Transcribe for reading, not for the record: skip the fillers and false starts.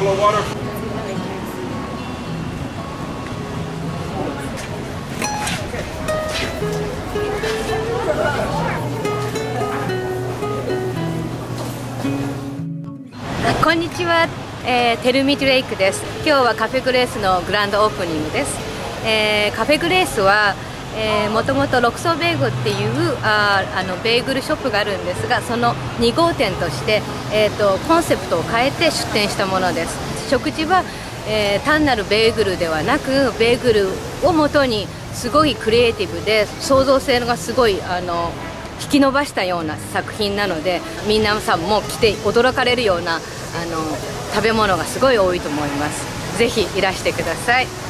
こんにちは、テルミッドレイクです。今日はカフェグレースのグランドオープニングです。カフェグレースはもともとロクソベーグっていうベーグルショップがあるんですが、その2号店として、コンセプトを変えて出店したものです。食事は、単なるベーグルではなく、ベーグルをもとにすごいクリエイティブで創造性がすごい引き伸ばしたような作品なので、皆さんも来て驚かれるような食べ物がすごい多いと思います。ぜひいらしてください。